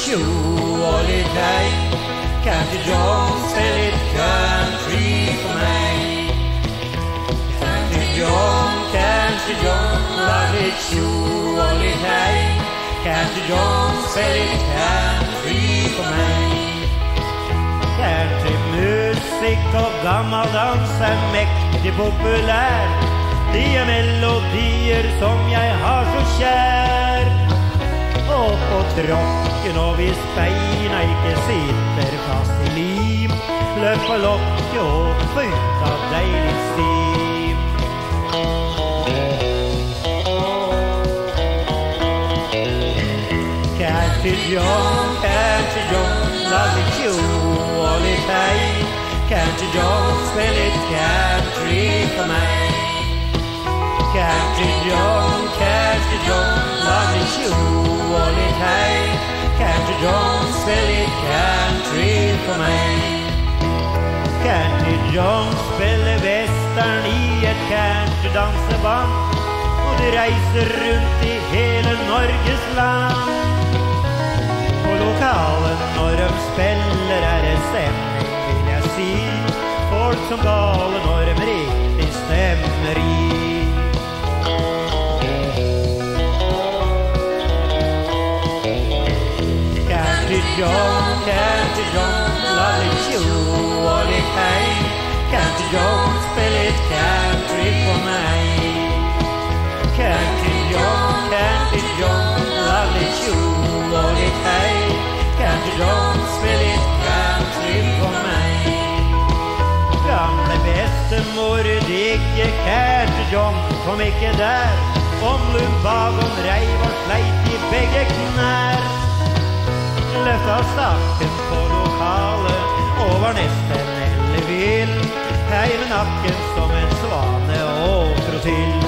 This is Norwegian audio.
tjo og litt hei. Country John, spill litt country for meg. Country John, lag litt tjo og litt hei. Country John, spill litt country for meg. Countrymusikk og gammeldans mektig populær. De melodier som jeg har så kjær. Og på tråkken og hvis beina ikke sitter fast i lim, løp på lokket og få ut av deilig stim. Country John, lag litt tjo og litt hei. Country John, spill litt country for meg. Country John, lag litt tjo og litt hei. Country John, spill litt country for meg. Country John spiller western i et countrydanseband, og de reiser rundt i hele Norges land. På lokalen når de spiller det stemning, vil jeg si. Folk som gale når de riktig stemmer i. Country John, lag litt tjo og litt hei. Country John, spill litt country for meg. Country John, lag litt tjo og litt hei. Country John, spill litt country for meg. Gamle bestemor digge Country John, kom ikke der. Om lumbagon reiv og sleit i begge knær. Løfta stakken på lokalet og var nesten ellevill. Hei med nakken som en svane og trotill.